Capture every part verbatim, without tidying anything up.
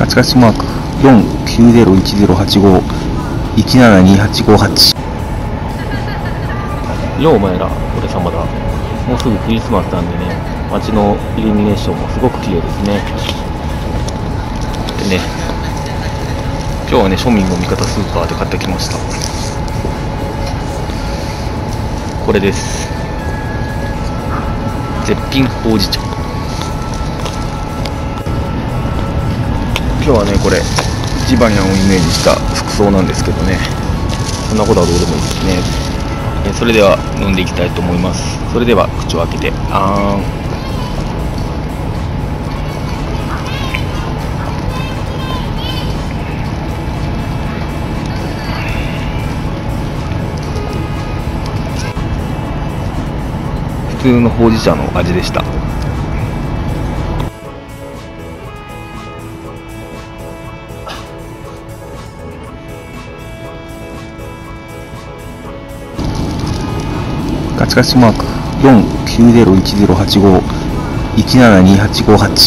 カチカチマークよんきゅうゼロいちゼロはちごいちななにはちごはち。 ようお前ら、俺様だ。もうすぐクリスマスなんでね、街のイルミネーションもすごく綺麗ですね。でね、今日はね、庶民の味方スーパーで買ってきました。これです。絶品ほうじ茶。今日はね、これジバニャンをイメージした服装なんですけどね、そんなことはどうでもいいですね。それでは飲んでいきたいと思います。それでは口を開けてあーん。普通のほうじ茶の味でした。 カチカチマークよんきゅうゼロいちゼロはちごいちななにはちごはち。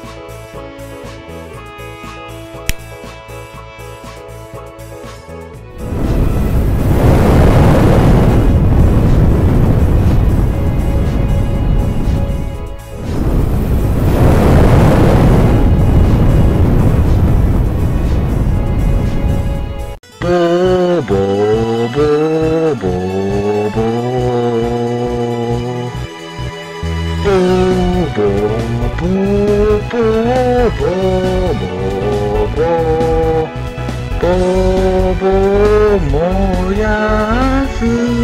ボーボーボーボーボーボーボーボーボーボーボーボーボーボー燃やす